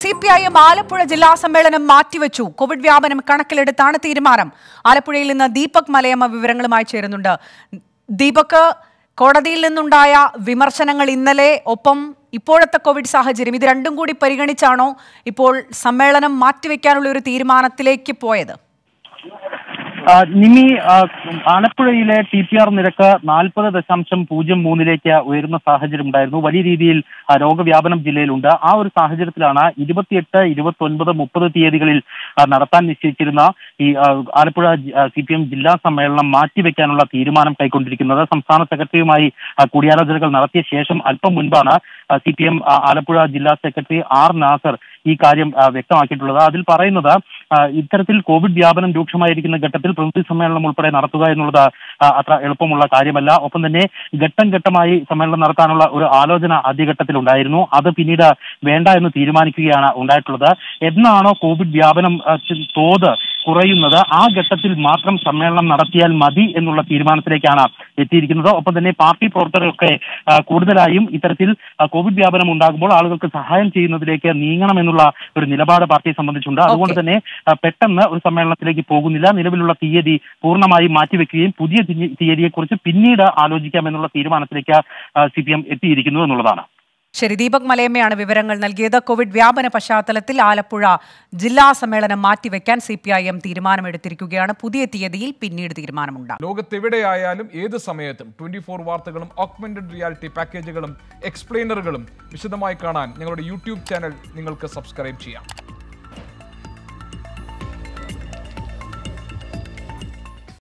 CPIM Alappuzha ജില്ലാ സമ്മേളനം മാറ്റിവെച്ചു. കോവിഡ് വ്യാപനം കണക്കിലെടുത്താണ് തീരുമാനം. ആലപ്പുഴയിൽ നിന്ന് ദീപക് മലയമ്മ വിവരങ്ങളുമായി ചേരുന്നുണ്ട്. ദീപക്, കോടതിയിൽ നിന്നുണ്ടായ വിമർശനങ്ങൾ ഇന്നലെ, ഒപ്പം ഇപ്പോഴത്തെ കോവിഡ് സാഹചര്യം, ഇത് രണ്ടും കൂടി പരിഗണിച്ചാണോ ഇപ്പോൾ സമ്മേളനം മാറ്റിവെക്കാനുള്ള ഒരു തീരുമാനത്തിലേക്ക് പോയത്? നിമി, ആലപ്പുഴയിലെ TPR നിരക്ക് 40.03 ഉയരുന്ന സാഹചര്യം ഉണ്ടായിരുന്നു. വലിയ രീതിയിൽ രോഗവ്യാപനം ജില്ലയിലുണ്ട്. ആ ഒരു സാഹചര്യത്തിലാണ് 28, 29, 30 തീയതികളിൽ നടത്താൻ നിശ്ചയിച്ചിരുന്ന ഈ ആലപ്പുഴ CPM ജില്ലാ സമ്മേളനം മാറ്റിവെക്കാനുള്ള തീരുമാനം കൈക്കൊണ്ടിരിക്കുന്നത്. സംസ്ഥാന സെക്രട്ടറിയുമായി കൂടിയാലോചനകൾ നടത്തിയ ശേഷം അല്പം മുൻപാണ് CPM ആലപ്പുഴ ജില്ലാ സെക്രട്ടറി R. നാസർ ഈ കാര്യം വ്യക്തമാക്കിയിട്ടുള്ളത്. അതിൽ പറയുന്നത്, ഇത്തരത്തിൽ കോവിഡ് വ്യാപനം രൂക്ഷമായിരിക്കുന്ന ഘട്ടത്തിൽ പ്രതിനിധി സമ്മേളനം ഉൾപ്പെടെ നടത്തുക എന്നുള്ളത് അത്ര എളുപ്പമുള്ള കാര്യമല്ല. ഒപ്പം തന്നെ ഘട്ടം ഘട്ടമായി സമ്മേളനം നടത്താനുള്ള ഒരു ആലോചന ആദ്യഘട്ടത്തിലുണ്ടായിരുന്നു. അത് പിന്നീട് വേണ്ട എന്ന് തീരുമാനിക്കുകയാണ് ഉണ്ടായിട്ടുള്ളത്. എന്നാണോ കോവിഡ് വ്യാപനം തോത് കുറയുന്നത്, ആ ഘട്ടത്തിൽ മാത്രം സമ്മേളനം നടത്തിയാൽ മതി എന്നുള്ള തീരുമാനത്തിലേക്കാണ് എത്തിയിരിക്കുന്നത്. ഒപ്പം തന്നെ പാർട്ടി പ്രവർത്തകരൊക്കെ കൂടുതലായും ഇത്തരത്തിൽ കോവിഡ് വ്യാപനം ഉണ്ടാകുമ്പോൾ ആളുകൾക്ക് സഹായം ചെയ്യുന്നതിലേക്ക് നീങ്ങണമെന്നുള്ള ഒരു നിലപാട് പാർട്ടിയെ സംബന്ധിച്ചുണ്ട്. അതുകൊണ്ട് തന്നെ പെട്ടെന്ന് ഒരു സമ്മേളനത്തിലേക്ക് പോകുന്നില്ല. നിലവിലുള്ള തീയതി പൂർണ്ണമായും മാറ്റിവെക്കുകയും പുതിയ തീയതിയെക്കുറിച്ച് പിന്നീട് ആലോചിക്കാമെന്നുള്ള തീരുമാനത്തിലേക്ക് CPM എത്തിയിരിക്കുന്നു എന്നുള്ളതാണ്. ശരി, ദീപക് മലയമ്മയാണ് വിവരങ്ങൾ നൽകിയത്. കോവിഡ് വ്യാപന പശ്ചാത്തലത്തിൽ ആലപ്പുഴ ജില്ലാ സമ്മേളനം മാറ്റിവെക്കാൻ CPIM തീരുമാനമെടുത്തിരിക്കുകയാണ്. പുതിയ തീയതിയിൽ പിന്നീട് തീരുമാനമുണ്ടാകും. ലോകത്തെവിടെയായാലും ഏത് സമയത്തും 24 വാർത്തകളും ഓഗ്മെന്റഡ് റിയാലിറ്റി പാക്കേജുകളും എക്സ്പ്ലെയിനറുകളും വിശദമായി കാണാൻ ഞങ്ങളുടെ YouTube ചാനൽ നിങ്ങൾക്ക് സബ്സ്ക്രൈബ് ചെയ്യാം.